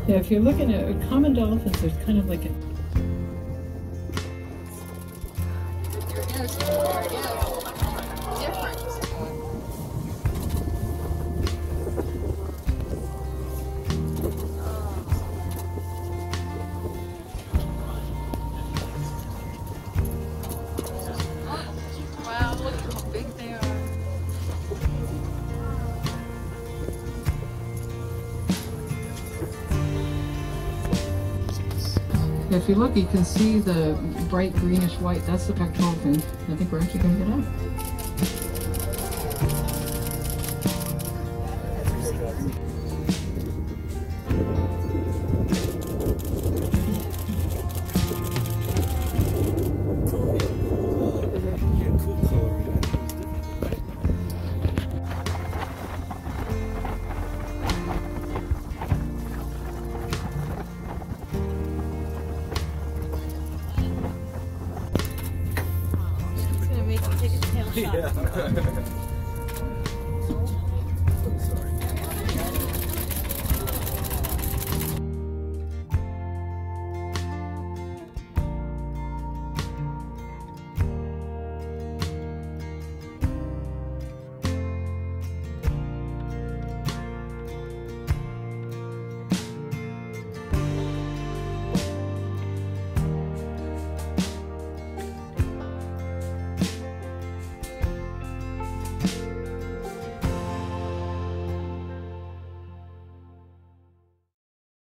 Yeah, if you're looking at common dolphins, there's kind of like a wow, look how big they are. if you look, you can see the bright greenish white. That's the pectoral fin. I think we're actually going to get out. It's gonna make you take a tail shot. Yeah.